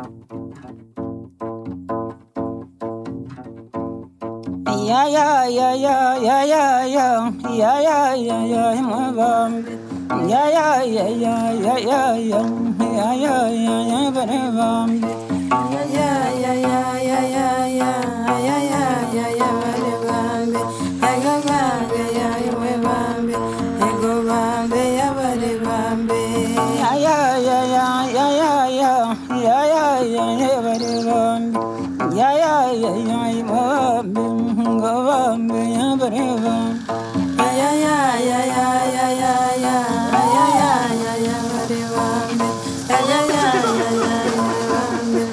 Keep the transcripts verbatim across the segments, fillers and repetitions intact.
Ya ya ya ya ya ya ya ya ya ya ya mabambe ya ya ya ya ya ya ya ya ya ya ya barabambe ya ya ya ya ya ya ya ya ya ya barabambe ego bambe ya ya bambe ego bambe ya barabambe ya ya ya ya ya ya ya ya ya ya ya barabambe ya ya ya ya mabambe Bambe ya bareba ya ya ya ya ya ya ya ya ya ya ya bareba ya ya ya ya ya bambe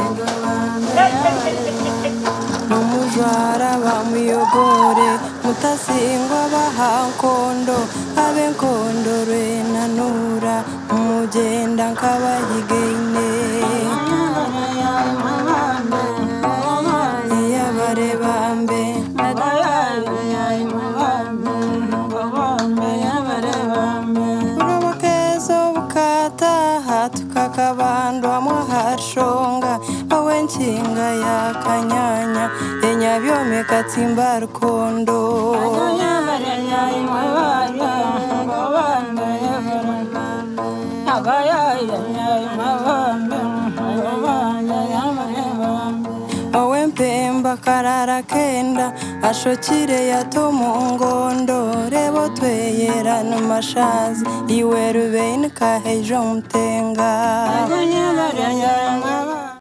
Mumujara bamuyogore mutasingwa bahankondo abe nkondore nanura mugenda nkabahigeine ya barebambe kakabandwa mwahashonga awe nshinga ya kanyanya enyabyome katsimba rukondo awe mpemba karara kenda ashokire yatomongondo rebo tweyera numashazi iwe rubeni kahejo mtenga